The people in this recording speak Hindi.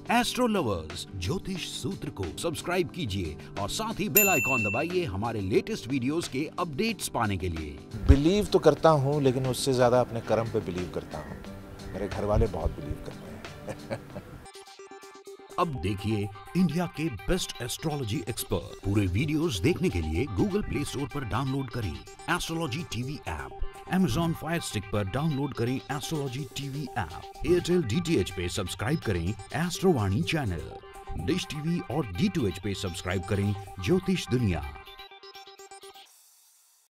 एस्ट्रो लवर्स, ज्योतिष सूत्र को सब्सक्राइब कीजिए और साथ ही बेल आइकॉन दबाइए हमारे लेटेस्ट वीडियोस के अपडेट्स पाने के लिए। बिलीव तो करता हूँ, लेकिन उससे ज्यादा अपने कर्म पे बिलीव करता हूँ। मेरे घर वाले बहुत बिलीव करते हैं। अब देखिए इंडिया के बेस्ट एस्ट्रोलॉजी एक्सपर्ट। पूरे वीडियोस देखने के लिए गूगल प्ले स्टोर पर डाउनलोड करें astrology TV app. Amazon Fire Stick पर डाउनलोड करें astrology TV app. Airtel DTH पे सब्सक्राइब करें एस्ट्रोवाणी चैनल। डिश टीवी और D2H पे सब्सक्राइब करें ज्योतिष दुनिया।